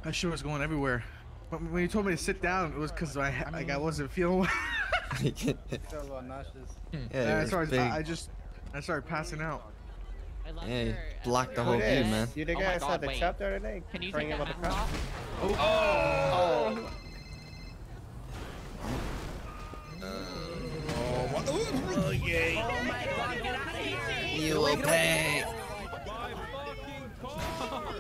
That shit was going everywhere. But when you told me to sit down, it was because I wasn't feeling well. Yeah, I started passing out. yeah, blocked the whole view, man. You the guy saw the chop the other day? Can you take that mask off? You will pay.